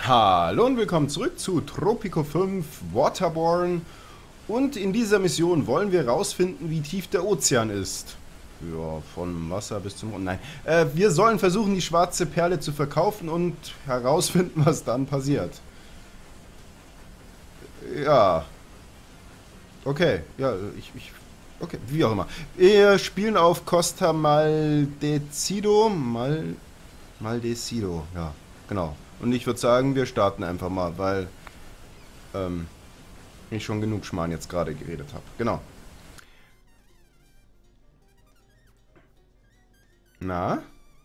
Hallo und willkommen zurück zu Tropico 5 Waterborne. Und in dieser Mission wollen wir herausfinden, wie tief der Ozean ist. Ja, von Wasser bis zum... Nein, wir sollen versuchen, die schwarze Perle zu verkaufen und herausfinden, was dann passiert. Ja. Okay, ja, okay, wie auch immer. Wir spielen auf Costa Maldecido. Maldecido, ja, genau. Und ich würde sagen, wir starten einfach mal, weil ich schon genug Schmarrn jetzt gerade geredet habe. Genau. Na?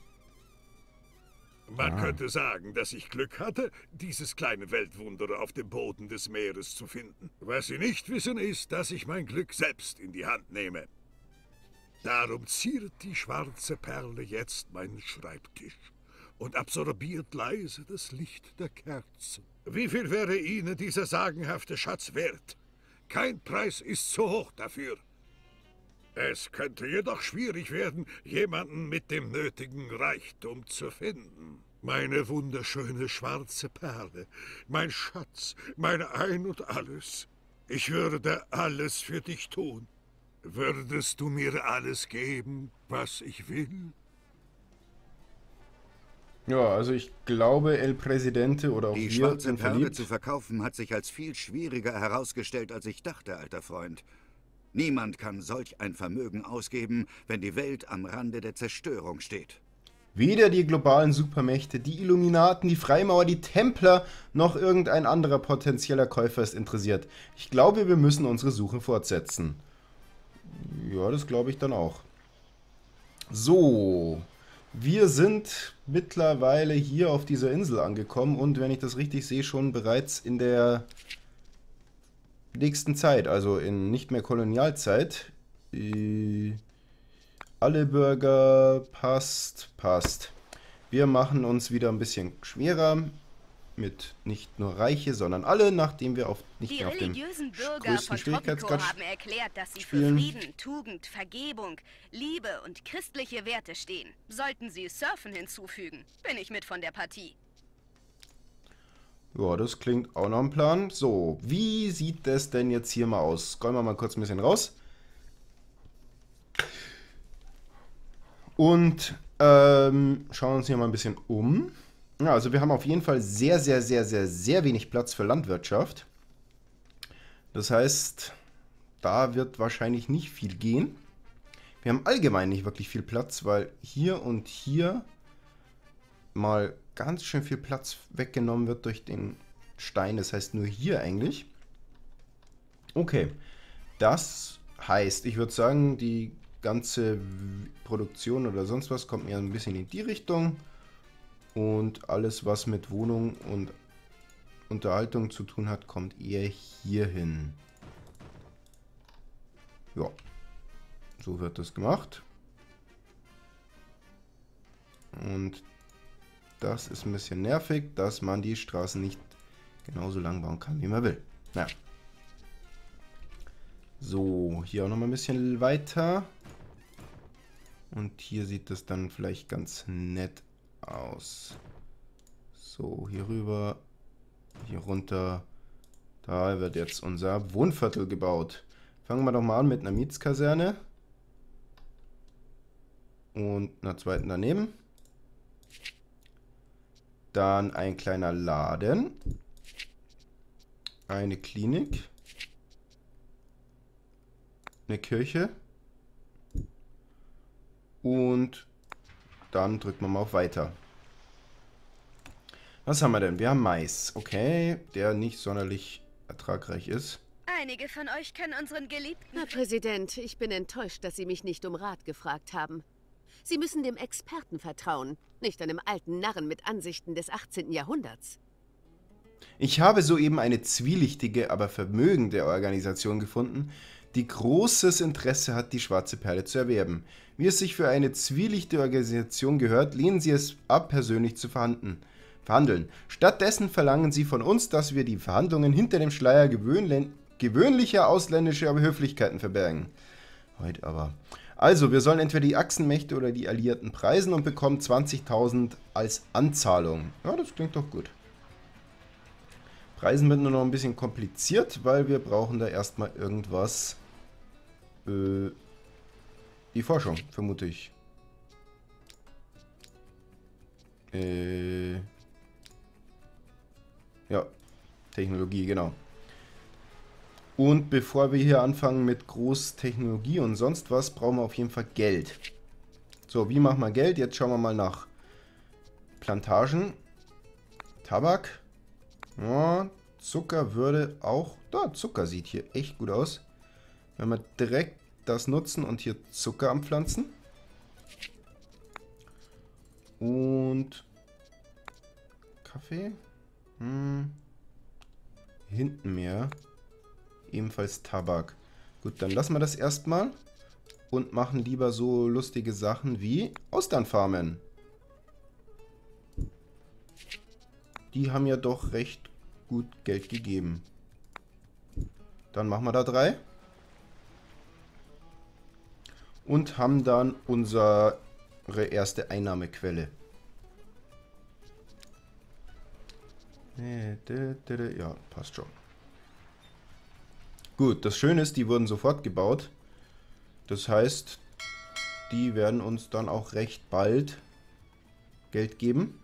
Man könnte sagen, dass ich Glück hatte, dieses kleine Weltwunder auf dem Boden des Meeres zu finden. Was Sie nicht wissen, ist, dass ich mein Glück selbst in die Hand nehme. Darum ziert die schwarze Perle jetzt meinen Schreibtisch und absorbiert leise das Licht der Kerzen. Wie viel wäre Ihnen dieser sagenhafte Schatz wert? Kein Preis ist zu hoch dafür. Es könnte jedoch schwierig werden, jemanden mit dem nötigen Reichtum zu finden. Meine wunderschöne schwarze Perle, mein Schatz, mein Ein und Alles. Ich würde alles für dich tun. Würdest du mir alles geben, was ich will? Ja, also ich glaube, El Presidente oder auch Die wir schwarze sind Perle verliebt. zu verkaufen hat sich als viel schwieriger herausgestellt, als ich dachte, alter Freund. Niemand kann solch ein Vermögen ausgeben, wenn die Welt am Rande der Zerstörung steht. Weder die globalen Supermächte, die Illuminaten, die Freimaurer, die Templer, noch irgendein anderer potenzieller Käufer ist interessiert. Ich glaube, wir müssen unsere Suche fortsetzen. Ja, das glaube ich dann auch. So, wir sind mittlerweile hier auf dieser Insel angekommen und wenn ich das richtig sehe, schon bereits in der nächsten Zeit, also in nicht mehr Kolonialzeit. Alle Bürger, passt. Wir machen uns wieder ein bisschen schwerer mit nicht nur Reiche, sondern alle, nachdem wir nicht mehr auf dem Bürger größten von Tropico Schwierigkeitsgrad haben erklärt, dass sie spielen. für Frieden, Tugend, Vergebung, Liebe und christliche Werte stehen. Sollten sie Surfen hinzufügen, bin ich mit von der Partie. Ja, das klingt auch nach einem Plan. So, wie sieht das denn jetzt hier mal aus? Scrollen wir mal kurz ein bisschen raus. Und schauen uns hier mal ein bisschen um. Ja, also wir haben auf jeden Fall sehr wenig Platz für Landwirtschaft. Das heißt, da wird wahrscheinlich nicht viel gehen. Wir haben allgemein nicht wirklich viel Platz, weil hier und hier mal ganz schön viel Platz weggenommen wird durch den Stein. Das heißt nur hier eigentlich. Okay, das heißt, ich würde sagen, die ganze Produktion oder sonst was kommt mir ein bisschen in die Richtung. Und alles, was mit Wohnung und Unterhaltung zu tun hat, kommt eher hier hin. Ja, so wird das gemacht. Und das ist ein bisschen nervig, dass man die Straßen nicht genauso lang bauen kann, wie man will. Naja. So, hier auch noch mal ein bisschen weiter. Und hier sieht es dann vielleicht ganz nett aus. So, hier rüber, hier runter. Da wird jetzt unser Wohnviertel gebaut. Fangen wir doch mal an mit einer Mietskaserne. Und einer zweiten daneben. Dann ein kleiner Laden. Eine Klinik. Eine Kirche. Und dann drücken wir mal auf Weiter. Was haben wir denn? Wir haben Mais. Okay, der nicht sonderlich ertragreich ist. Einige von euch kennen unseren geliebten... Herr Präsident, ich bin enttäuscht, dass Sie mich nicht um Rat gefragt haben. Sie müssen dem Experten vertrauen, nicht einem alten Narren mit Ansichten des 18. Jahrhunderts. Ich habe soeben eine zwielichtige, aber vermögende Organisation gefunden, die großes Interesse hat, die schwarze Perle zu erwerben. Wie es sich für eine zwielichtige Organisation gehört, lehnen sie es ab, persönlich zu verhandeln. Stattdessen verlangen sie von uns, dass wir die Verhandlungen hinter dem Schleier gewöhnlicher ausländischer Höflichkeiten verbergen. Heute aber. Also, wir sollen entweder die Achsenmächte oder die Alliierten preisen und bekommen 20.000 als Anzahlung. Ja, das klingt doch gut. Reisen wird nur noch ein bisschen kompliziert, weil wir brauchen da erstmal irgendwas. Die Forschung, vermute ich. Ja, Technologie, genau. Und bevor wir hier anfangen mit Großtechnologie und sonst was, brauchen wir auf jeden Fall Geld. So, wie machen wir Geld? Jetzt schauen wir mal nach Plantagen. Tabak. Ja, Zucker würde auch... Da, Zucker sieht hier echt gut aus. Wenn wir direkt das nutzen und hier Zucker anpflanzen. Und Kaffee. Hinten mehr. Ebenfalls Tabak. Gut, dann lassen wir das erstmal. Und machen lieber so lustige Sachen wie Austernfarmen. Die haben ja doch recht gut Geld gegeben. Dann machen wir da 3. Und haben dann unsere erste Einnahmequelle. Ja, passt schon. Gut, das Schöne ist, die wurden sofort gebaut. Das heißt, die werden uns dann auch recht bald Geld geben.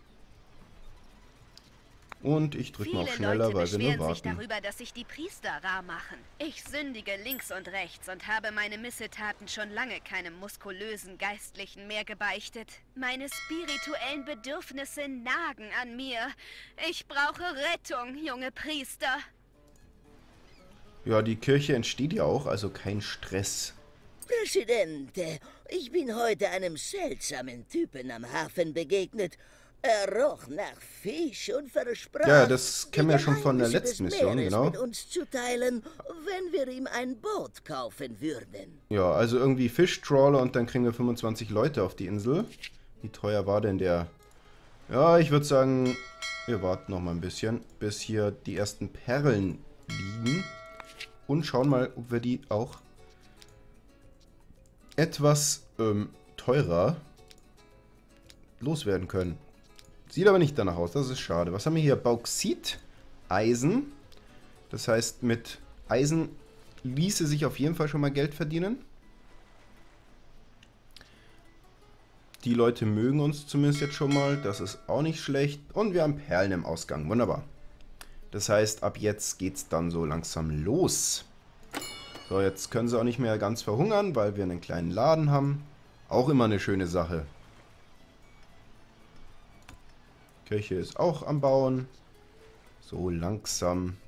Und ich drücke mal auf schneller, weil wir nur Viele Leute beschweren sich warten. darüber, dass sich die Priester rar machen. Ich sündige links und rechts und habe meine Missetaten schon lange keinem muskulösen Geistlichen mehr gebeichtet. Meine spirituellen Bedürfnisse nagen an mir. Ich brauche Rettung, junge Priester. Ja, die Kirche entsteht ja auch, also kein Stress. Präsidente, ich bin heute einem seltsamen Typen am Hafen begegnet. Er roch nach Fisch und versprach, Ja, das kennen wir die schon von der Geheimnisse letzten des Mission, Meeres genau. mit uns zu teilen, wenn wir ihm ein Boot kaufen würden. Ja, also irgendwie Fischtrawler und dann kriegen wir 25 Leute auf die Insel. Wie teuer war denn der? Ja, ich würde sagen, wir warten noch mal ein bisschen, bis hier die ersten Perlen liegen. Und schauen mal, ob wir die auch etwas teurer loswerden können. Sieht aber nicht danach aus, das ist schade. Was haben wir hier? Bauxit, Eisen. Das heißt, mit Eisen ließe sich auf jeden Fall schon mal Geld verdienen. Die Leute mögen uns zumindest jetzt schon mal. Das ist auch nicht schlecht. Und wir haben Perlen im Ausgang. Wunderbar. Das heißt, ab jetzt geht's dann so langsam los. So, jetzt können sie auch nicht mehr ganz verhungern, weil wir einen kleinen Laden haben. Auch immer eine schöne Sache. Kirche ist auch am Bauen. So langsam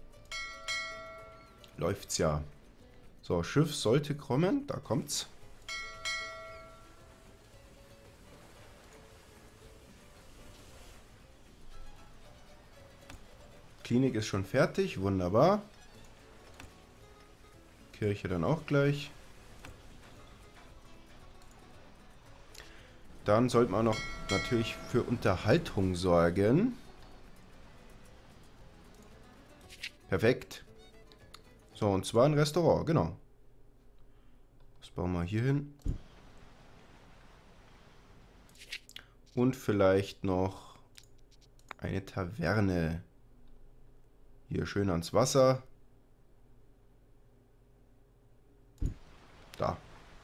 läuft's ja. So, Schiff sollte kommen. Da kommt's. Klinik ist schon fertig. Wunderbar. Kirche dann auch gleich. Dann sollte man noch natürlich für Unterhaltung sorgen. Perfekt. So, und zwar ein Restaurant, genau. Das bauen wir hier hin. Und vielleicht noch eine Taverne. Hier schön ans Wasser. Da.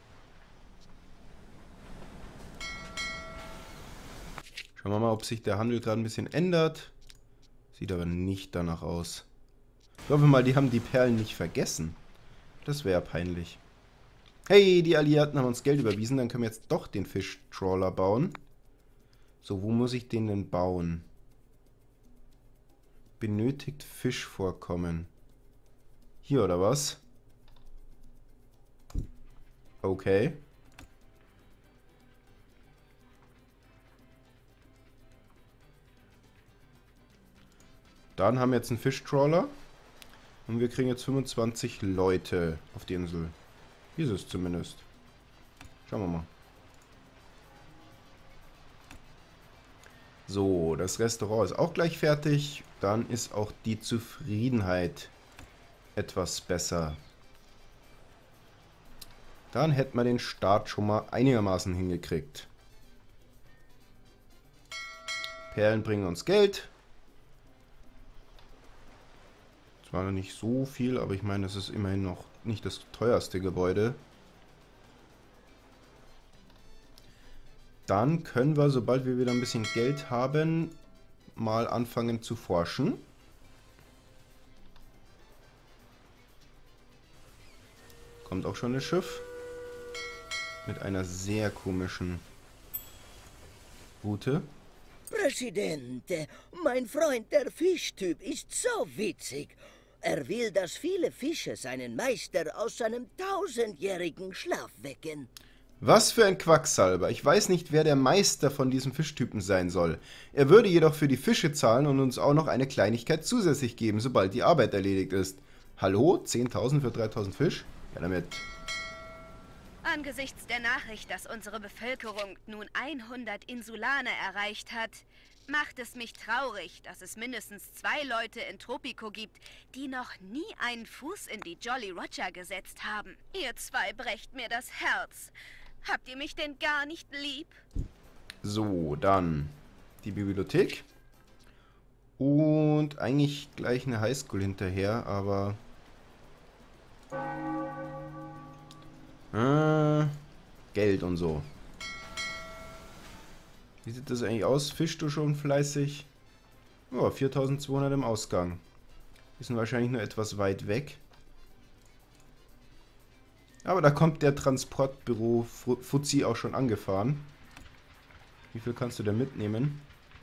Schauen wir mal, ob sich der Handel gerade ein bisschen ändert. Sieht aber nicht danach aus. Ich hoffe mal, die haben die Perlen nicht vergessen. Das wäre peinlich. Hey, die Alliierten haben uns Geld überwiesen. Dann können wir jetzt doch den Fischtrawler bauen. So, wo muss ich den denn bauen? Benötigt Fischvorkommen. Hier, oder was? Okay. Dann haben wir jetzt einen Fischtrawler. Und wir kriegen jetzt 25 Leute auf die Insel. Hier ist es zumindest. Schauen wir mal. So, das Restaurant ist auch gleich fertig. Dann ist auch die Zufriedenheit etwas besser. Dann hätten wir den Start schon mal einigermaßen hingekriegt. Perlen bringen uns Geld. Zwar noch nicht so viel, aber ich meine, das ist immerhin noch nicht das teuerste Gebäude. Dann können wir, sobald wir wieder ein bisschen Geld haben, mal anfangen zu forschen. Kommt auch schon das Schiff. Mit einer sehr komischen Route. Präsidente, mein Freund der Fischtyp ist so witzig. Er will, dass viele Fische seinen Meister aus seinem 1000-jährigen Schlaf wecken. Was für ein Quacksalber. Ich weiß nicht, wer der Meister von diesem Fischtypen sein soll. Er würde jedoch für die Fische zahlen und uns auch noch eine Kleinigkeit zusätzlich geben, sobald die Arbeit erledigt ist. Hallo? 10.000 für 3.000 Fisch? Ja, damit. Angesichts der Nachricht, dass unsere Bevölkerung nun 100 Insulaner erreicht hat, macht es mich traurig, dass es mindestens 2 Leute in Tropico gibt, die noch nie einen Fuß in die Jolly Roger gesetzt haben. Ihr zwei brecht mir das Herz. Habt ihr mich denn gar nicht lieb? So, dann die Bibliothek. Und eigentlich gleich eine Highschool hinterher, aber... Geld und so. Wie sieht das eigentlich aus? Fischst du schon fleißig? Oh, 4.200 im Ausgang. Wir sind wahrscheinlich nur etwas weit weg. Aber da kommt der Transportbüro Fuzzi auch schon angefahren. Wie viel kannst du denn mitnehmen?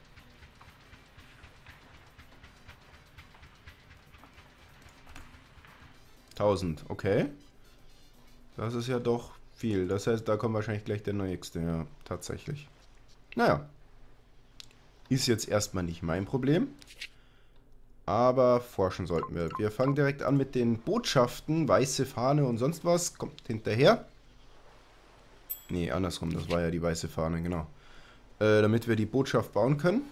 $1000, okay. Das ist ja doch viel. Das heißt, da kommt wahrscheinlich gleich der nächste. Ja, tatsächlich. Naja. Ist jetzt erstmal nicht mein Problem. Aber forschen sollten wir. Wir fangen direkt an mit den Botschaften. Weiße Fahne und sonst was. Kommt hinterher. Nee, andersrum. Das war ja die weiße Fahne, genau. Damit wir die Botschaft bauen können.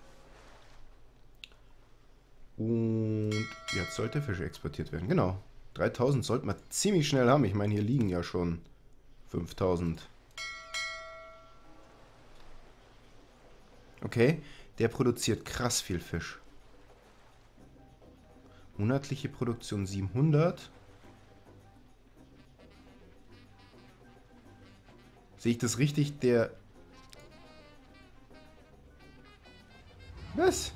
Und jetzt sollte Fisch exportiert werden. Genau. 3.000 sollten wir ziemlich schnell haben. Ich meine, hier liegen ja schon 5.000. Okay, der produziert krass viel Fisch. Monatliche Produktion 700. Sehe ich das richtig? Der... Was?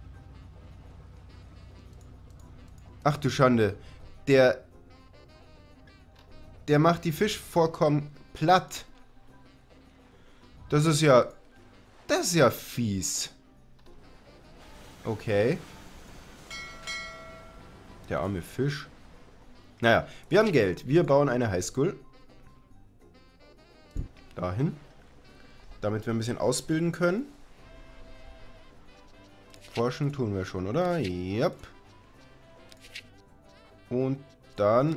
Ach du Schande. Der macht die Fischvorkommen platt. Das ist ja fies. Okay. Der arme Fisch. Naja, wir haben Geld. Wir bauen eine Highschool. Dahin. Damit wir ein bisschen ausbilden können. Forschen tun wir schon, oder? Yep. Und dann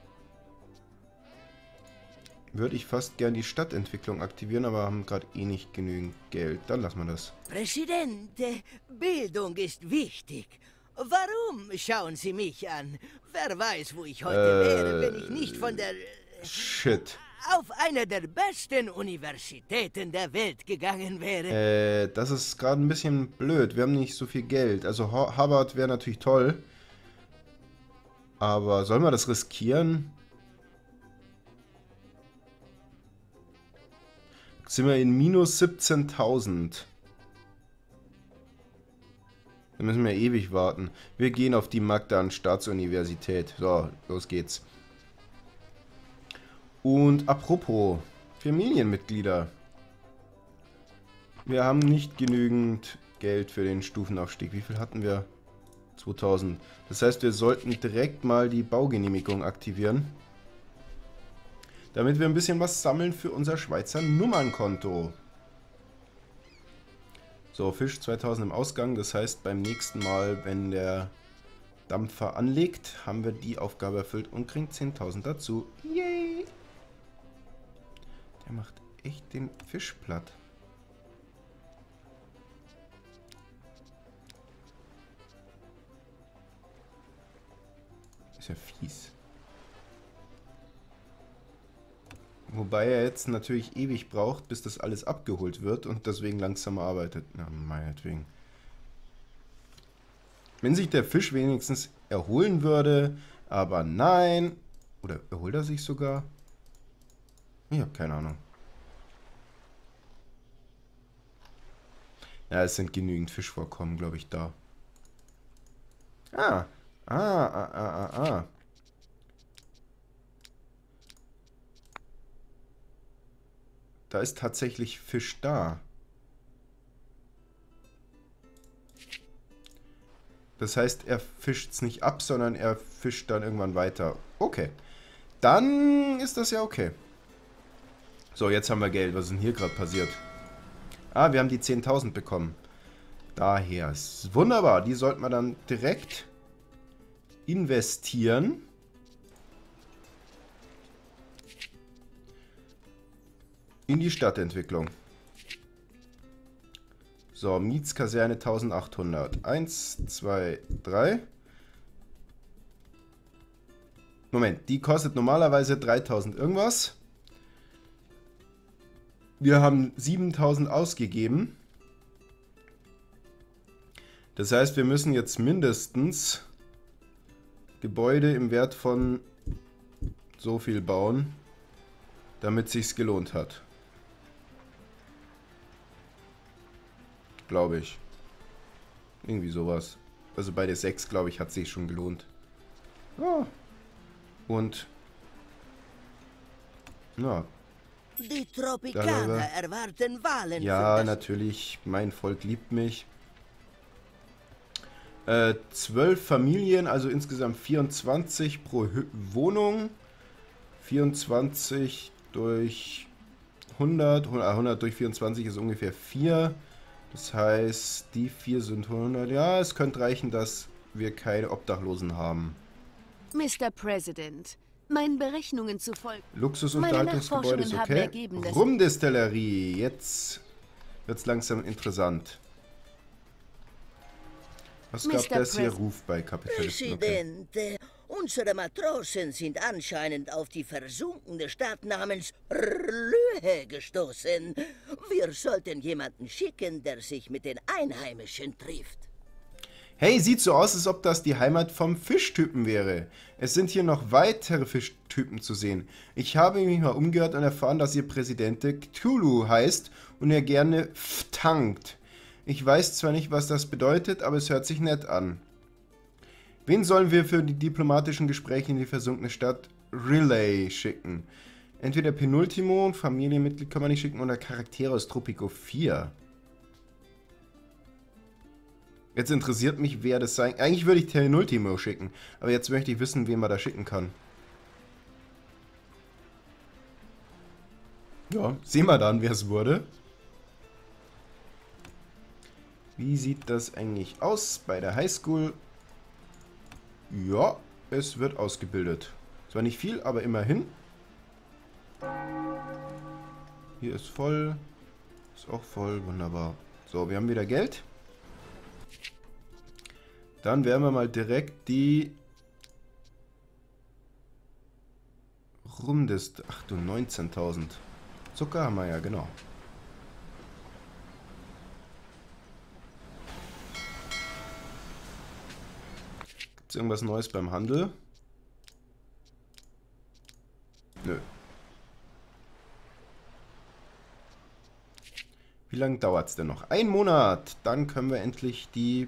würde ich fast gern die Stadtentwicklung aktivieren, aber haben gerade eh nicht genügend Geld. Dann lassen wir das. Präsidente, Bildung ist wichtig. Warum schauen Sie mich an? Wer weiß, wo ich heute wäre, wenn ich nicht von der... Shit. Auf eine der besten Universitäten der Welt gegangen wäre. Das ist gerade ein bisschen blöd. Wir haben nicht so viel Geld. Also Harvard wäre natürlich toll. Aber sollen wir das riskieren? Sind wir in minus 17.000. Da müssen wir ewig warten. Wir gehen auf die Magdan Staatsuniversität. So, los geht's. Und apropos Familienmitglieder. Wir haben nicht genügend Geld für den Stufenaufstieg. Wie viel hatten wir? 2000. Das heißt, wir sollten direkt mal die Baugenehmigung aktivieren. Damit wir ein bisschen was sammeln für unser Schweizer Nummernkonto. So, Fisch 2000 im Ausgang. Das heißt, beim nächsten Mal, wenn der Dampfer anlegt, haben wir die Aufgabe erfüllt und kriegen 10.000 dazu. Yay! Der macht echt den Fisch platt. Ist ja fies. Wobei er jetzt natürlich ewig braucht, bis das alles abgeholt wird und deswegen langsam arbeitet. Na, meinetwegen. Wenn sich der Fisch wenigstens erholen würde. Aber nein. Oder erholt er sich sogar? Ich habe keine Ahnung. Ja, es sind genügend Fischvorkommen, glaube ich, da. Ah. Da ist tatsächlich Fisch da. Das heißt, er fischt es nicht ab, sondern er fischt dann irgendwann weiter. Okay. Dann ist das ja okay. So, jetzt haben wir Geld. Was ist denn hier gerade passiert? Ah, wir haben die 10.000 bekommen. Daher ist wunderbar. Die sollten wir dann direkt investieren. In die Stadtentwicklung. So, Mietskaserne 1800. 1, 2, 3. Moment, die kostet normalerweise 3000 irgendwas. Wir haben 7000 ausgegeben. Das heißt, wir müssen jetzt mindestens Gebäude im Wert von so viel bauen, damit es sich gelohnt hat. Glaube ich. Irgendwie sowas. Also bei der 6, glaube ich, hat sich schon gelohnt. Ja. Und na. Die Tropikaner erwarten Wahlen. Ja, natürlich. Mein Volk liebt mich. 12 Familien, also insgesamt 24 pro Wohnung. 24 durch 100. 100 durch 24 ist ungefähr 4. Das heißt, die 4 sind 100. Ja, es könnte reichen, dass wir keine Obdachlosen haben. Mr. President, meinen Berechnungen zufolge... Luxusunterhaltungsgebäude ist okay. Rumdestillerie. Jetzt wird es langsam interessant. Was gab das hier? Ruf bei Kapitalisten. Präsident, unsere Matrosen sind anscheinend auf die versunkene Stadt namens Rlöhe gestoßen. Wir sollten jemanden schicken, der sich mit den Einheimischen trifft. Hey, sieht so aus, als ob das die Heimat vom Fischtypen wäre. Es sind hier noch weitere Fischtypen zu sehen. Ich habe mich mal umgehört und erfahren, dass ihr Präsident Cthulhu heißt und er gerne tankt. Ich weiß zwar nicht, was das bedeutet, aber es hört sich nett an. Wen sollen wir für die diplomatischen Gespräche in die versunkene Stadt Relay schicken? Entweder Penultimo, Familienmitglied kann man nicht schicken, oder Charaktere aus Tropico 4. Jetzt interessiert mich, wer das sein... Eigentlich würde ich Penultimo schicken, aber jetzt möchte ich wissen, wen man da schicken kann. Ja, sehen wir dann, wer es wurde. Wie sieht das eigentlich aus bei der Highschool? Ja, es wird ausgebildet. Zwar nicht viel, aber immerhin. Hier ist voll. Ist auch voll, wunderbar. So, wir haben wieder Geld. Dann werden wir mal direkt die Rumdest... Ach du, 19.000. Zucker haben wir ja, genau. Gibt's irgendwas Neues beim Handel? Nö. Wie lange dauert es denn noch? 1 Monat. Dann können wir endlich die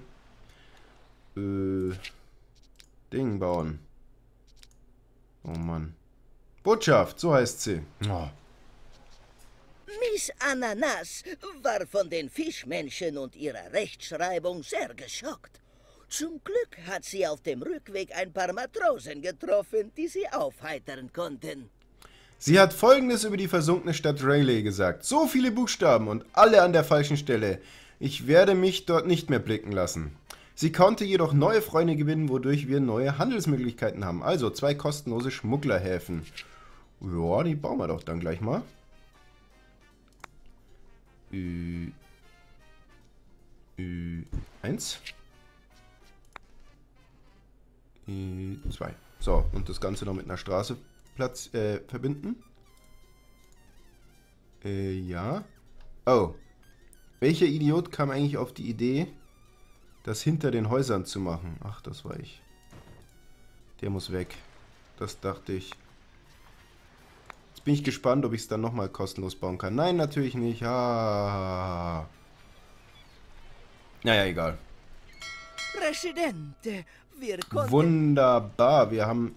Ding bauen. Oh Mann. Botschaft, so heißt sie. Oh. Miss Ananas war von den Fischmenschen und ihrer Rechtschreibung sehr geschockt. Zum Glück hat sie auf dem Rückweg ein paar Matrosen getroffen, die sie aufheitern konnten. Sie hat Folgendes über die versunkene Stadt Rayleigh gesagt. So viele Buchstaben und alle an der falschen Stelle. Ich werde mich dort nicht mehr blicken lassen. Sie konnte jedoch neue Freunde gewinnen, wodurch wir neue Handelsmöglichkeiten haben. Also 2 kostenlose Schmugglerhäfen. Ja, die bauen wir doch dann gleich mal. 1. 2. So, und das Ganze noch mit einer Straße verbinden. Ja. Oh. Welcher Idiot kam eigentlich auf die Idee, das hinter den Häusern zu machen? Ach, das war ich. Der muss weg. Das dachte ich. Jetzt bin ich gespannt, ob ich es dann nochmal kostenlos bauen kann. Nein, natürlich nicht. Ah. Naja, egal. Präsidente, wir konnten... Wunderbar. Wir haben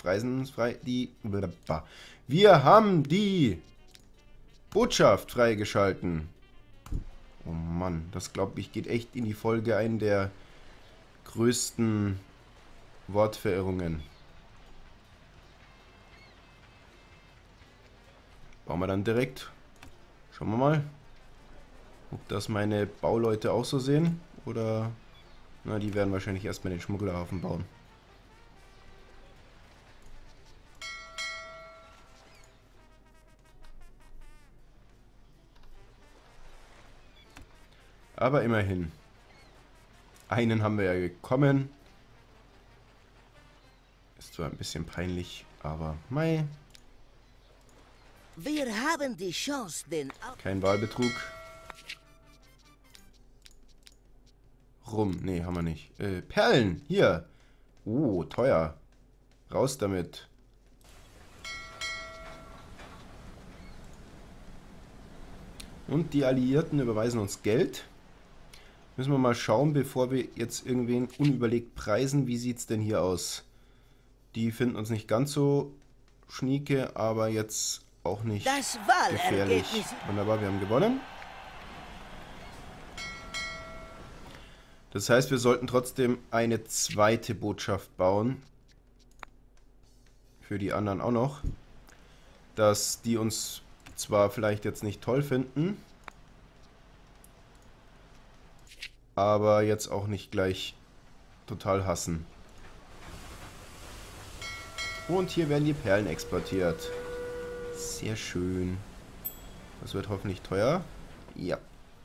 Wir haben die Botschaft freigeschalten. Oh Mann, das glaube ich geht echt in die Folge ein der größten Wortverirrungen. Bauen wir dann direkt. Schauen wir mal, ob das meine Bauleute auch so sehen. Oder, na, die werden wahrscheinlich erstmal den Schmugglerhafen bauen. Aber immerhin. Einen haben wir ja bekommen. Ist zwar ein bisschen peinlich, aber mei. Wir haben die Chance, den... Kein Wahlbetrug. Rum. Nee, haben wir nicht. Perlen. Hier. Oh, teuer. Raus damit. Und die Alliierten überweisen uns Geld. Müssen wir mal schauen, bevor wir jetzt irgendwen unüberlegt preisen. Wie sieht es denn hier aus? Die finden uns nicht ganz so schnieke, aber jetzt auch nicht Das gefährlich. Wahlergebnis. Wunderbar, wir haben gewonnen. Das heißt, wir sollten trotzdem eine zweite Botschaft bauen. Für die anderen auch noch. Dass die uns zwar vielleicht jetzt nicht toll finden, aber jetzt auch nicht gleich total hassen. Und hier werden die Perlen exportiert. Sehr schön. Das wird hoffentlich teuer. Ja.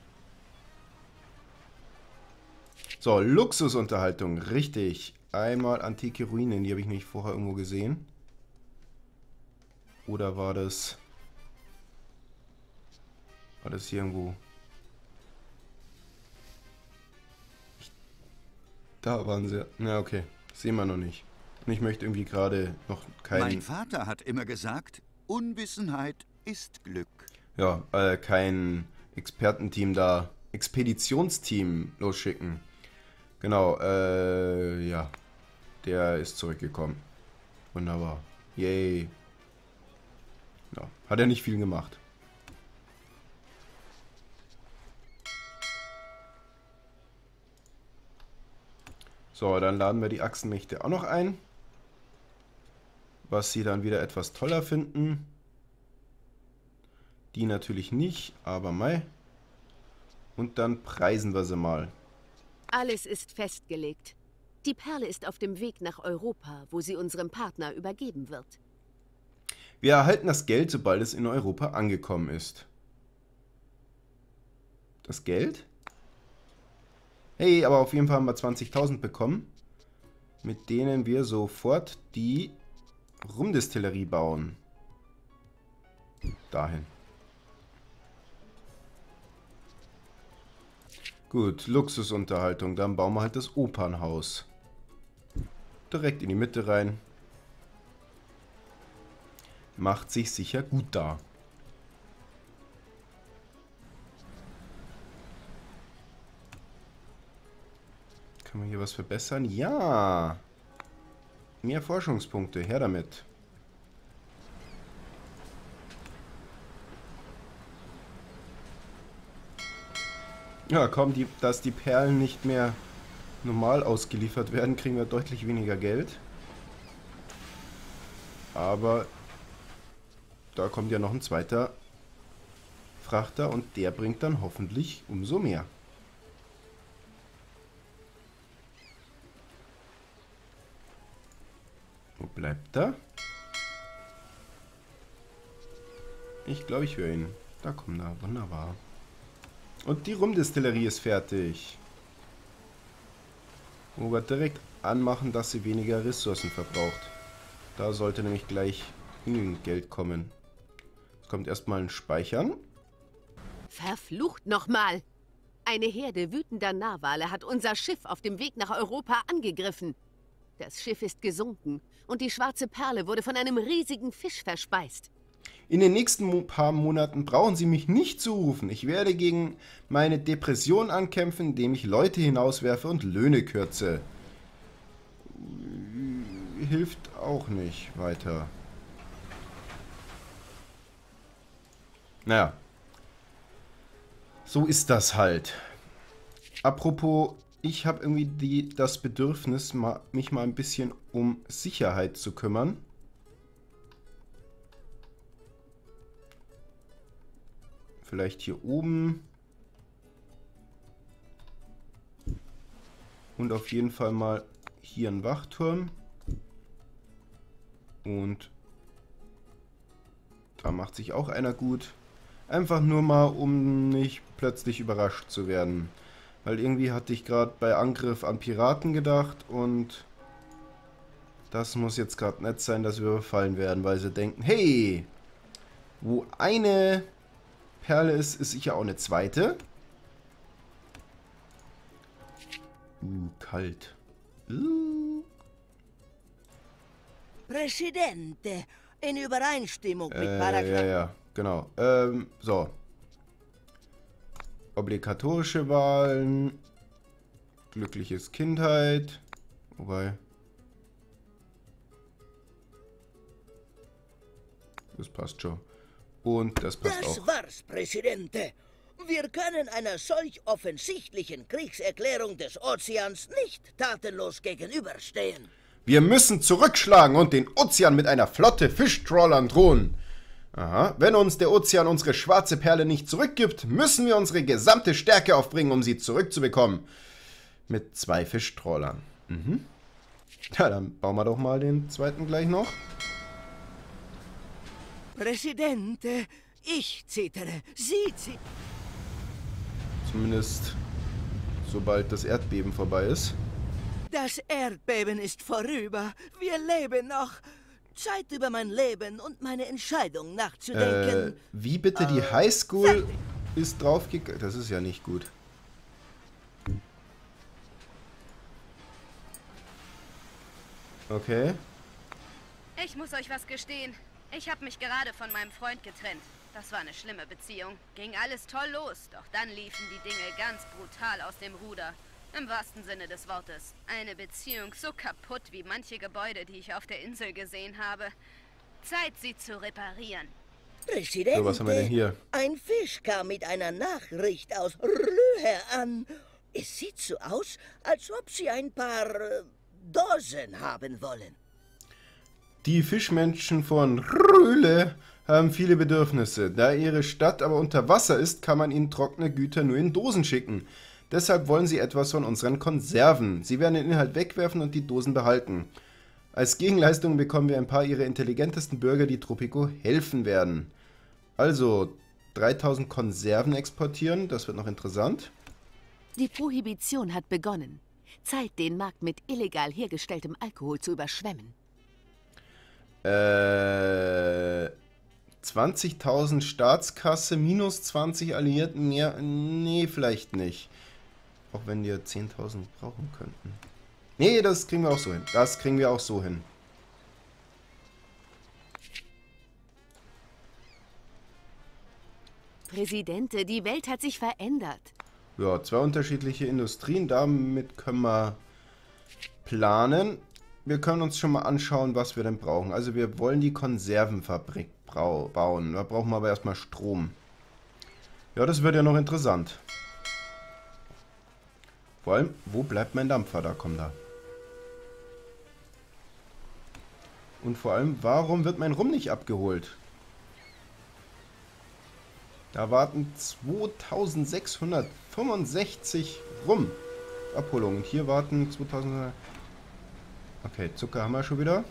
So, Luxusunterhaltung. Richtig. Einmal antike Ruinen. Die habe ich nämlich vorher irgendwo gesehen. Oder war das... War das hier irgendwo... Da waren sie. Na, okay. Sehen wir noch nicht. Und ich möchte irgendwie gerade noch kein... Mein Vater hat immer gesagt, Unwissenheit ist Glück. Ja, kein Expertenteam da, Expeditionsteam losschicken. Genau, ja. Der ist zurückgekommen. Wunderbar. Yay. Ja, hat er nicht viel gemacht. So, dann laden wir die Achsenmächte auch noch ein. Was sie dann wieder etwas toller finden. Die natürlich nicht, aber mei. Und dann preisen wir sie mal. Alles ist festgelegt. Die Perle ist auf dem Weg nach Europa, wo sie unserem Partner übergeben wird. Wir erhalten das Geld, sobald es in Europa angekommen ist. Das Geld? Hey, aber auf jeden Fall haben wir 20.000 bekommen, mit denen wir sofort die Rumdestillerie bauen. Dahin. Gut, Luxusunterhaltung. Dann bauen wir halt das Opernhaus. Direkt in die Mitte rein. Macht sich sicher gut da. Kann man hier was verbessern? Ja! Mehr Forschungspunkte. Her damit. Ja, kaum, dass die Perlen nicht mehr normal ausgeliefert werden, kriegen wir deutlich weniger Geld. Aber da kommt ja noch ein zweiter Frachter und der bringt dann hoffentlich umso mehr. Wo bleibt er? Ich glaube, ich höre ihn. Da kommt er. Wunderbar. Und die Rumdestillerie ist fertig. Wo wir direkt anmachen, dass sie weniger Ressourcen verbraucht. Da sollte nämlich gleich genügend Geld kommen. Es kommt erstmal ein Speichern. Verflucht nochmal! Eine Herde wütender Narwale hat unser Schiff auf dem Weg nach Europa angegriffen. Das Schiff ist gesunken und die schwarze Perle wurde von einem riesigen Fisch verspeist. In den nächsten paar Monaten brauchen Sie mich nicht zu rufen. Ich werde gegen meine Depression ankämpfen, indem ich Leute hinauswerfe und Löhne kürze. Hilft auch nicht weiter. Naja. So ist das halt. Apropos, ich habe irgendwie das Bedürfnis, mich mal ein bisschen um Sicherheit zu kümmern. Vielleicht hier oben. Und auf jeden Fall mal hier ein Wachturm. Und da macht sich auch einer gut. Einfach nur mal, um nicht plötzlich überrascht zu werden. Weil irgendwie hatte ich gerade bei Angriff an Piraten gedacht und das muss jetzt gerade nicht sein, dass wir überfallen werden, weil sie denken, hey, wo eine Perle ist, ist sicher auch eine zweite. Kalt. Präsidente, in Übereinstimmung mit Paragraph... Ja, genau. So. Obligatorische Wahlen. Glückliches Kindheit. Wobei... Das passt schon. Und das passt auch. Das war's, Präsidente. Wir können einer solch offensichtlichen Kriegserklärung des Ozeans nicht tatenlos gegenüberstehen. Wir müssen zurückschlagen und den Ozean mit einer Flotte Fischtrawlern drohen. Aha. Wenn uns der Ozean unsere schwarze Perle nicht zurückgibt, müssen wir unsere gesamte Stärke aufbringen, um sie zurückzubekommen. Mit 2 Fischtrawlern. Mhm. Ja, dann bauen wir doch mal den zweiten gleich noch. Präsidente, ich zittere, Sie zittern. Zumindest sobald das Erdbeben vorbei ist. Das Erdbeben ist vorüber. Wir leben noch. Zeit, über mein Leben und meine Entscheidung nachzudenken. Wie bitte die Highschool ist draufgegangen? Das ist ja nicht gut. Okay. Ich muss euch was gestehen. Ich habe mich gerade von meinem Freund getrennt. Das war eine schlimme Beziehung. Ging alles toll los, doch dann liefen die Dinge ganz brutal aus dem Ruder. Im wahrsten Sinne des Wortes. Eine Beziehung so kaputt wie manche Gebäude, die ich auf der Insel gesehen habe. Zeit, sie zu reparieren. Präsidente, So, was haben wir denn hier? Ein Fisch kam mit einer Nachricht aus Rühe an. Es sieht so aus, als ob Sie ein paar Dosen haben wollen. Die Fischmenschen von Rühle haben viele Bedürfnisse. Da ihre Stadt aber unter Wasser ist, kann man ihnen trockene Güter nur in Dosen schicken. Deshalb wollen sie etwas von unseren Konserven. Sie werden den Inhalt wegwerfen und die Dosen behalten. Als Gegenleistung bekommen wir ein paar ihrer intelligentesten Bürger, die Tropico helfen werden. Also 3000 Konserven exportieren, das wird noch interessant. Die Prohibition hat begonnen. Zeit, den Markt mit illegal hergestelltem Alkohol zu überschwemmen. 20.000 Staatskasse, minus 20 Alliierten mehr. Nee, vielleicht nicht. Auch wenn wir 10.000 brauchen könnten. Nee, das kriegen wir auch so hin. Das kriegen wir auch so hin. Präsidente, die Welt hat sich verändert. Ja, 2 unterschiedliche Industrien. Damit können wir planen. Wir können uns schon mal anschauen, was wir denn brauchen. Also wir wollen die Konservenfabrik bauen. Da brauchen wir aber erstmal Strom. Ja, das wird ja noch interessant. Vor allem, wo bleibt mein Dampfer? Da kommt er. Und vor allem, warum wird mein Rum nicht abgeholt? Da warten 2665 Rum. Abholung. Und hier warten 2000... Okay, Zucker haben wir schon wieder.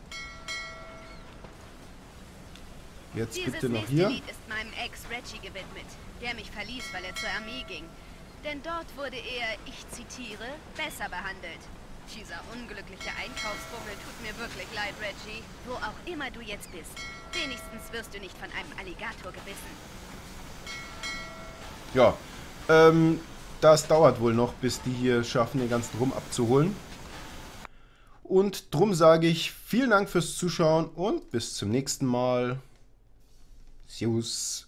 Jetzt bitte noch hier. Dieses Lied ist meinem Ex Reggie gewidmet, der mich verließ, weil er zur Armee ging. Denn dort wurde er, ich zitiere, besser behandelt. Dieser unglückliche Einkaufsbummel tut mir wirklich leid, Reggie. Wo auch immer du jetzt bist. Wenigstens wirst du nicht von einem Alligator gebissen. Ja, das dauert wohl noch, bis die hier schaffen, den ganzen Rum abzuholen. Und drum sage ich vielen Dank fürs Zuschauen und bis zum nächsten Mal. Servus.